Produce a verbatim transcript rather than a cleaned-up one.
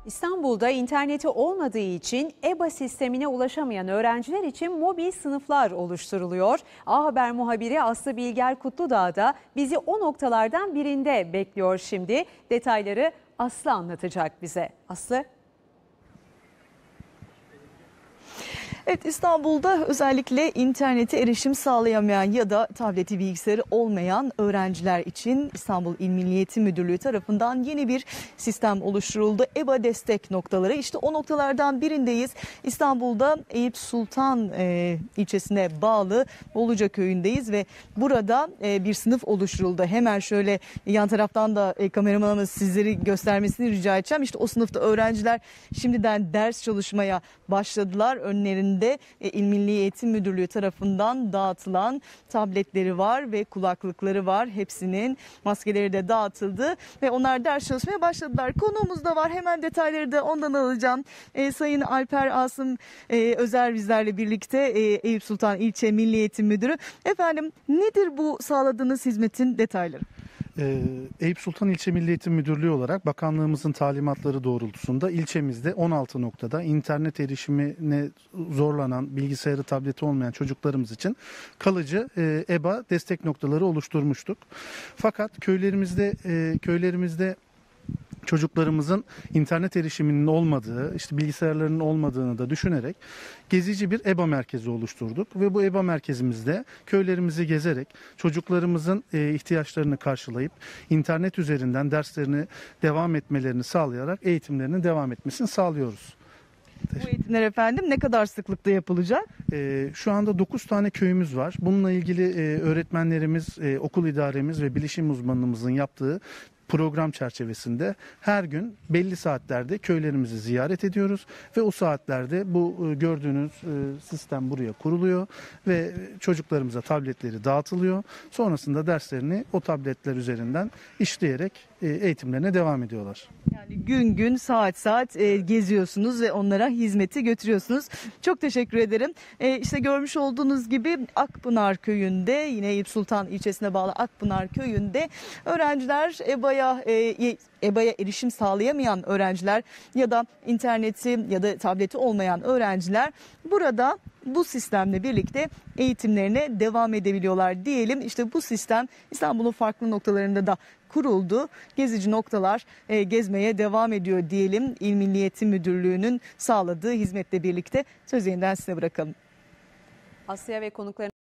İstanbul'da interneti olmadığı için E B A sistemine ulaşamayan öğrenciler için mobil sınıflar oluşturuluyor. A Haber muhabiri Aslı Bilger Kutludağ da bizi o noktalardan birinde bekliyor şimdi. Detayları Aslı anlatacak bize. Aslı. Evet, İstanbul'da özellikle internete erişim sağlayamayan ya da tableti bilgisayarı olmayan öğrenciler için İstanbul İl Milli Eğitim Müdürlüğü tarafından yeni bir sistem oluşturuldu. E B A destek noktaları, işte o noktalardan birindeyiz. İstanbul'da Eyüp Sultan e, ilçesine bağlı Boluca köyündeyiz ve burada e, bir sınıf oluşturuldu. Hemen şöyle yan taraftan da e, kameramanımız sizleri göstermesini rica edeceğim. İşte o sınıfta öğrenciler şimdiden ders çalışmaya başladılar. Önlerinde de İl Milli Eğitim Müdürlüğü tarafından dağıtılan tabletleri var ve kulaklıkları var. Hepsinin maskeleri de dağıtıldı ve onlar ders çalışmaya başladılar. Konuğumuz da var. Hemen detayları da ondan alacağım. E, Sayın Alper Asım e, Özer bizlerle birlikte, e, Eyüp Sultan İlçe Milli Eğitim Müdürü. Efendim, nedir bu sağladığınız hizmetin detayları? Ee, Eyüp Sultan İlçe Milli Eğitim Müdürlüğü olarak bakanlığımızın talimatları doğrultusunda ilçemizde on altı noktada internet erişimine zorlanan, bilgisayarı, tableti olmayan çocuklarımız için kalıcı e, E B A destek noktaları oluşturmuştuk. Fakat köylerimizde e, köylerimizde çocuklarımızın internet erişiminin olmadığı, işte bilgisayarlarının olmadığını da düşünerek gezici bir E B A merkezi oluşturduk ve bu E B A merkezimizde köylerimizi gezerek çocuklarımızın ihtiyaçlarını karşılayıp internet üzerinden derslerini devam etmelerini sağlayarak eğitimlerinin devam etmesini sağlıyoruz. Bu eğitimler efendim ne kadar sıklıkta yapılacak? Ee, şu anda dokuz tane köyümüz var. Bununla ilgili e, öğretmenlerimiz, e, okul idaremiz ve bilişim uzmanımızın yaptığı program çerçevesinde her gün belli saatlerde köylerimizi ziyaret ediyoruz ve o saatlerde bu e, gördüğünüz e, sistem buraya kuruluyor ve çocuklarımıza tabletleri dağıtılıyor. Sonrasında derslerini o tabletler üzerinden işleyerek e, eğitimlerine devam ediyorlar. Yani gün gün saat saat e, geziyorsunuz ve onlara hizmeti götürüyorsunuz. Çok teşekkür ederim. E, işte görmüş olduğunuz gibi Akpınar Köyü'nde, yine Eyüp Sultan ilçesine bağlı Akpınar Köyü'nde öğrenciler E B A'ya e, E B A'ya erişim sağlayamayan öğrenciler ya da interneti ya da tableti olmayan öğrenciler burada bu sistemle birlikte eğitimlerine devam edebiliyorlar diyelim. İşte bu sistem İstanbul'un farklı noktalarında da kuruldu. Gezici noktalar e, gezmeye devam ediyor diyelim. İl Milli Eğitim Müdürlüğü'nün sağladığı hizmetle birlikte söz yeniden size bırakalım. Aslı'ya ve konuklarına